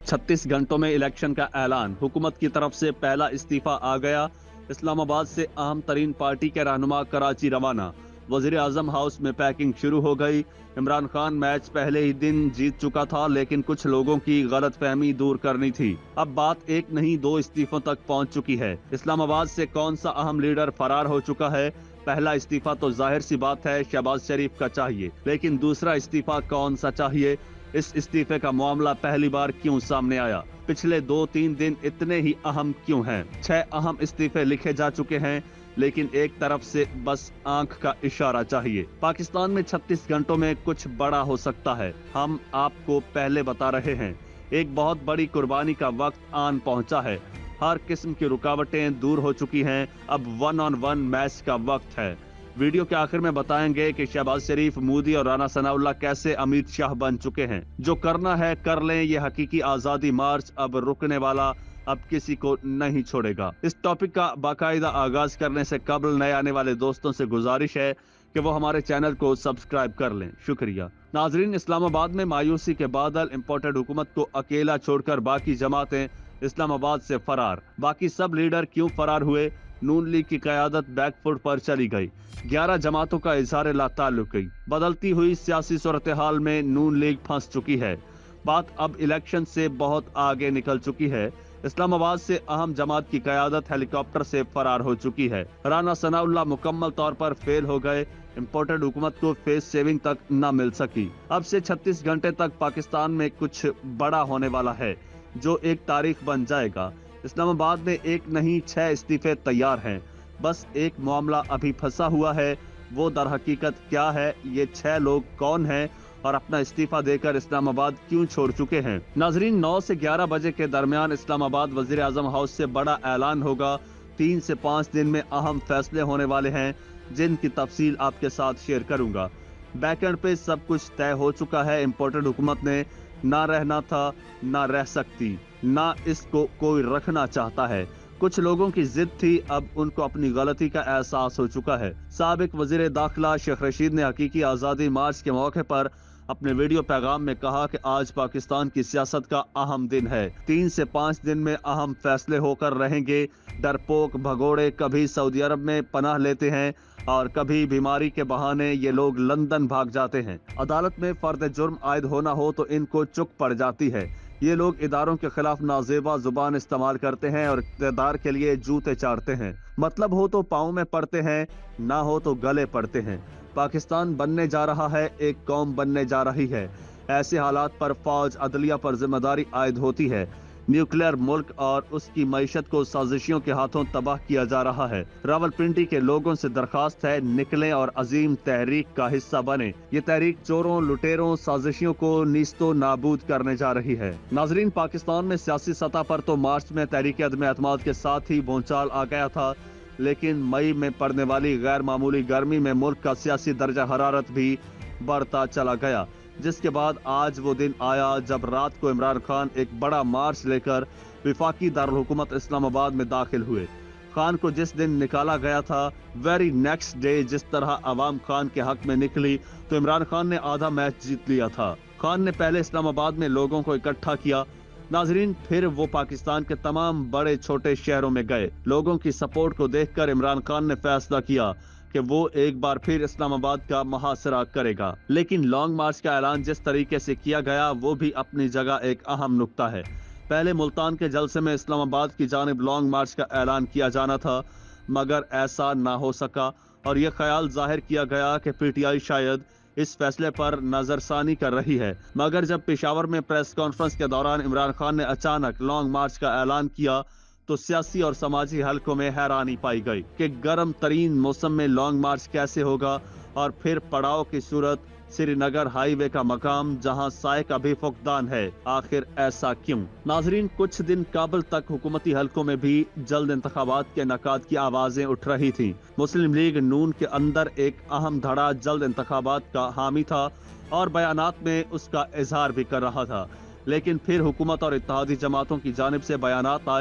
36 घंटों में इलेक्शन का ऐलान, हुकूमत की तरफ से पहला इस्तीफा आ गया। इस्लामाबाद से अहम तरीन पार्टी के रहनुमा कराची रवाना। वजीर आजम हाउस में पैकिंग शुरू हो गई। इमरान खान मैच पहले ही दिन जीत चुका था, लेकिन कुछ लोगों की गलत फहमी दूर करनी थी। अब बात एक नहीं दो इस्तीफों तक पहुंच चुकी है। इस्लामाबाद से कौन सा अहम लीडर फरार हो चुका है? पहला इस्तीफा तो जाहिर सी बात है शहबाज शरीफ का चाहिए, लेकिन दूसरा इस्तीफा कौन सा चाहिए? इस इस्तीफे का मामला पहली बार क्यों सामने आया? पिछले 2-3 दिन इतने ही अहम क्यों हैं? 6 अहम इस्तीफे लिखे जा चुके हैं, लेकिन एक तरफ से बस आंख का इशारा चाहिए। पाकिस्तान में 36 घंटों में कुछ बड़ा हो सकता है, हम आपको पहले बता रहे हैं। एक बहुत बड़ी कुर्बानी का वक्त आन पहुंचा है। हर किस्म की रुकावटें दूर हो चुकी हैं। अब 1-on-1 मैच का वक्त है। वीडियो के आखिर में बताएंगे कि शहबाज शरीफ, मोदी और राना सनाउल्लाह कैसे अमित शाह बन चुके हैं। जो करना है कर लें, ये हकीकी आजादी मार्च अब रुकने वाला अब किसी को नहीं छोड़ेगा। इस टॉपिक का बाकायदा आगाज करने से कबल नए आने वाले दोस्तों से गुजारिश है कि वो हमारे चैनल को सब्सक्राइब कर लें। शुक्रिया। नाजरीन, इस्लामाबाद में मायूसी के बादल, इम्पोर्टेड हुकूमत को अकेला छोड़कर बाकी जमातें इस्लामाबाद से फरार। बाकी सब लीडर क्यों फरार हुए? नून लीग की क़यादत बैकफुट पर चली गई। 11 जमातों का इजहार लाताल्लुकी। बदलती हुई सियासी सूरत हाल में नून लीग फंस चुकी है। बात अब इलेक्शन से बहुत आगे निकल चुकी है। इस्लामाबाद से अहम जमात की क़यादत हेलीकॉप्टर से फरार हो चुकी है। राना सनाउल्लाह मुकम्मल तौर पर फेल हो गए। इम्पोर्टेड हुकूमत को फेस सेविंग तक न मिल सकी। अब से 36 घंटे तक पाकिस्तान में कुछ बड़ा होने वाला है, जो एक तारीख बन जाएगा। इस्लामाबाद में एक नहीं 6 इस्तीफे तैयार हैं। बस एक मामला अभी फंसा हुआ है। वो दर हकीकत क्या है? ये 6 लोग कौन हैं और अपना इस्तीफा देकर इस्लामाबाद क्यों छोड़ चुके हैं? नाजरीन, 9 से 11 बजे के दरमियान इस्लामाबाद वजीर आजम हाउस से बड़ा ऐलान होगा। 3 से 5 दिन में अहम फैसले होने वाले हैं, जिनकी तफसील आपके साथ शेयर करूंगा। बैकएंड पे सब कुछ तय हो चुका है। इम्पोर्टेड हुकूमत ने ना रहना था, ना रह सकती, ना इसको कोई रखना चाहता है। कुछ लोगों की जिद थी, अब उनको अपनी गलती का एहसास हो चुका है। साबिक वजीर दाखिला शेख रशीद ने हकीकी आज़ादी मार्च के मौके पर अपने वीडियो पैगाम में कहा कि आज पाकिस्तान की सियासत का अहम दिन है। 3 से 5 दिन में अहम फैसले होकर रहेंगे। डरपोक भगोड़े कभी सऊदी अरब में पनाह लेते हैं और कभी बीमारी के बहाने ये लोग लंदन भाग जाते हैं। अदालत में फर्द जुर्म आयद होना हो तो इनको चुक पड़ जाती है। ये लोग इदारों के खिलाफ नाजेबा जुबान इस्तेमाल करते हैं और इक़्तिदार के लिए जूते चाटते हैं। मतलब हो तो पाँव में पड़ते हैं, ना हो तो गले पड़ते हैं। पाकिस्तान बनने जा रहा है, एक कौम बनने जा रही है। ऐसे हालात पर फौज, अदलिया पर जिम्मेदारी आयद होती है। न्यूक्लियर मुल्क और उसकी मईशत को साजिशियों के हाथों तबाह किया जा रहा है। रावलपिंडी के लोगों से दरखास्त है, निकलें और अजीम तहरीक का हिस्सा बने। ये तहरीक चोरों, लुटेरों, साजिशियों को नीस्तो नाबूद करने जा रही है। नाजरीन, पाकिस्तान में सियासी सतह पर तो मार्च में तहरीक अदम एतमाद के साथ ही भूचाल आ गया था, लेकिन मई में पड़ने वाली गैर मामूली गर्मी में मुल्क का सियासी दर्जा हरारत भी बढ़ता चला गया, जिसके बाद आज वो दिन आया जब रात को इमरान खान एक बड़ा मार्च लेकर विफाकी दारुल हुकूमत इस्लामाबाद में दाखिल हुए। खान को जिस दिन निकाला गया था, वेरी नेक्स्ट डे जिस तरह अवाम खान के हक में निकली तो इमरान खान ने आधा मैच जीत लिया था। खान ने पहले इस्लामाबाद में लोगों को इकट्ठा किया। नाजरीन, फिर वो पाकिस्तान के तमाम बड़े छोटे शहरों में गए। लोगों की सपोर्ट को देखकर इमरान खान ने फैसला किया कि वो एक बार फिर इस्लामाबाद का मुहासरा करेगा। लेकिन लॉन्ग मार्च का ऐलान जिस तरीके से किया गया वो भी अपनी जगह एक अहम नुक्ता है। पहले मुल्तान के जलसे में इस्लामाबाद की जानिब लॉन्ग मार्च का ऐलान किया जाना था, मगर ऐसा ना हो सका और यह ख्याल जाहिर किया गया कि पीटीआई शायद इस फैसले पर नजरसानी कर रही है। मगर जब पेशावर में प्रेस कॉन्फ्रेंस के दौरान इमरान खान ने अचानक लॉन्ग मार्च का ऐलान किया तो सियासी और समाजी हलकों में हैरानी पाई गई कि गर्म तरीन मौसम में लॉन्ग मार्च कैसे होगा, और फिर पड़ाव की सूरत श्रीनगर हाईवे का मकाम जहां साय का भी फुकदान है। आखिर ऐसा क्यों? नाजरीन, कुछ दिन काबुल तक हुकूमती हलकों में भी जल्द इंतखाबात के इनेकाद की आवाजें उठ रही थी। मुस्लिम लीग नून के अंदर एक अहम धड़ा जल्द इंतखाबात का हामी था और बयानात में उसका इजहार भी कर रहा था। लेकिन फिर हुकूमत और इत्तेहादी जमातों की जानिब से बयानात आए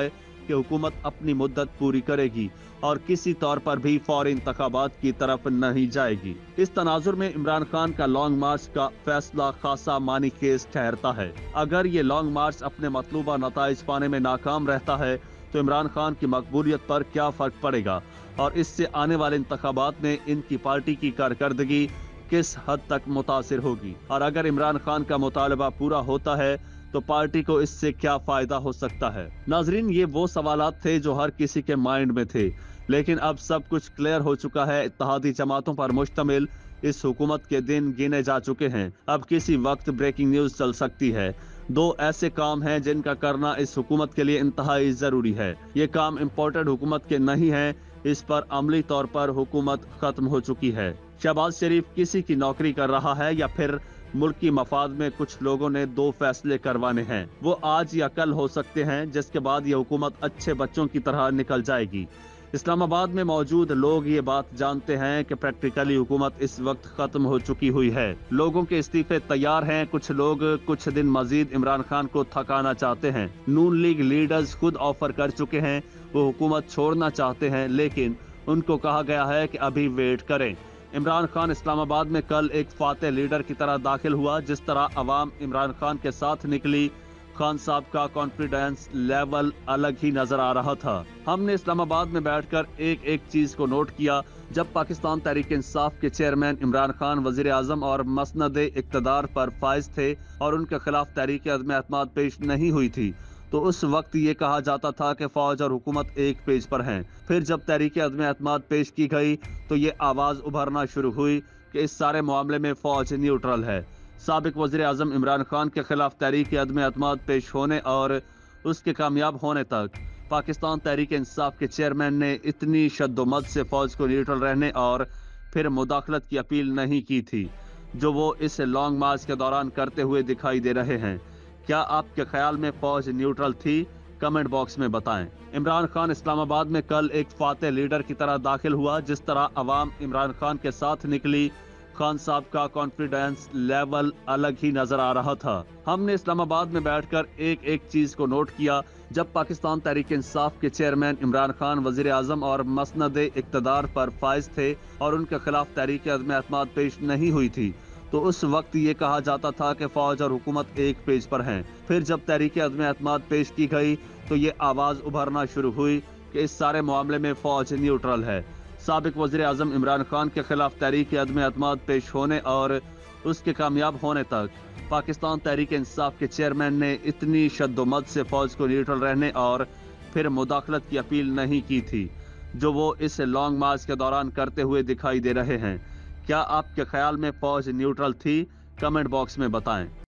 कि हुकूमत अपनी मुद्दत पूरी करेगी और किसी तौर पर भी फौरी इंतखाबात की तरफ नहीं जाएगी। इस तनाजुर में इमरान खान का लॉन्ग मार्च का फैसला खासा मानी खेज ठहरता है। अगर ये लॉन्ग मार्च अपने मतलूबा नताइज पाने में नाकाम रहता है तो इमरान खान की मकबूलियत पर क्या फर्क पड़ेगा और इससे आने वाले इंतखाबात में इनकी पार्टी की कारकर्दगी किस हद तक मुतासिर होगी, और अगर इमरान खान का मुतालबा पूरा होता है तो पार्टी को इससे क्या फायदा हो सकता है। नाजरीन, ये वो सवालात थे जो हर किसी के माइंड में थे, लेकिन अब सब कुछ क्लियर हो चुका है। इत्तेहादी जमातों पर मुश्तमिल इस हुकूमत के दिन गिने जा चुके हैं। अब किसी वक्त ब्रेकिंग न्यूज चल सकती है। दो ऐसे काम हैं जिनका करना इस हुकूमत के लिए इंतहाई जरूरी है। ये काम इम्पोर्टेड हुकूमत के नहीं है, इस पर अमली तौर पर हुकूमत खत्म हो चुकी है। शहबाज शरीफ किसी की नौकरी कर रहा है या फिर मुल्क की मफाद में कुछ लोगों ने दो फैसले करवाने हैं, वो आज या कल हो सकते हैं, जिसके बाद ये हुकूमत अच्छे बच्चों की तरह निकल जाएगी। इस्लामाबाद में मौजूद लोग ये बात जानते हैं कि प्रैक्टिकली हुकूमत इस वक्त खत्म हो चुकी हुई है। लोगों के इस्तीफे तैयार हैं। कुछ लोग कुछ दिन मजीद इमरान खान को थकाना चाहते हैं। नून लीग लीडर्स खुद ऑफर कर चुके हैं, वो हुकूमत छोड़ना चाहते हैं, लेकिन उनको कहा गया है कि अभी वेट करें। इमरान खान इस्लामाबाद में कल एक फातेह लीडर की तरह दाखिल हुआ। जिस तरह अवाम इमरान खान के साथ निकली, खान साहब का कॉन्फिडेंस लेवल अलग ही नजर आ रहा था। हमने इस्लामाबाद में बैठकर एक एक चीज को नोट किया। जब पाकिस्तान तहरीक इंसाफ के चेयरमैन इमरान खान वजीर आजम और मसनद इक्तदार पर फाइज थे और उनके खिलाफ तहरीक अदम एतमाद पेश नहीं हुई थी, तो उस वक्त ये कहा जाता था कि फौज और हुकूमत एक पेज पर हैं। फिर जब तहरीक अदम एतमाद पेश की गई तो ये आवाज उभरना शुरू हुई कि इस सारे मामले में फौज न्यूट्रल है। साबिक वज़ीर आज़म इमरान खान के खिलाफ तहरीक अदम एतमाद पेश होने और उसके कामयाब होने तक पाकिस्तान तहरीक इंसाफ के चेयरमैन ने इतनी शद्दोमत से फौज को न्यूट्रल रहने और फिर मुदाखलत की अपील नहीं की थी जो वो इस लॉन्ग मार्च के दौरान करते हुए दिखाई दे रहे हैं। क्या आपके ख्याल में फौज न्यूट्रल थी? कमेंट बॉक्स में बताएं। इमरान खान इस्लामाबाद में कल एक फातेह लीडर की तरह दाखिल हुआ। जिस तरह अवाम इमरान खान के साथ निकली, खान साहब का कॉन्फिडेंस लेवल अलग ही नजर आ रहा था। हमने इस्लामाबाद में बैठकर एक एक चीज को नोट किया। जब पाकिस्तान तहरीक इंसाफ के चेयरमैन इमरान खान वजीर आजम और मसनद इक्तदार पर फाइज थे और उनके खिलाफ तहरीक अदम एतमाद पेश नहीं हुई थी, तो उस वक्त ये कहा जाता था कि फौज और हुकूमत एक पेज पर हैं। फिर जब तहरीक अदम एतमाद पेश की गई तो ये आवाज उभरना शुरू हुई कि इस सारे मामले में फौज न्यूट्रल है। साबिक वज़ीर आज़म इमरान खान के खिलाफ तहरीक अदम एतमाद पेश होने और उसके कामयाब होने तक पाकिस्तान तहरीक इंसाफ के चेयरमैन ने इतनी शद्दोमत से फौज को न्यूट्रल रहने और फिर मुदाखलत की अपील नहीं की थी जो वो इस लॉन्ग मार्च के दौरान करते हुए दिखाई दे रहे हैं। क्या आपके ख्याल में फौज न्यूट्रल थी? कमेंट बॉक्स में बताएं।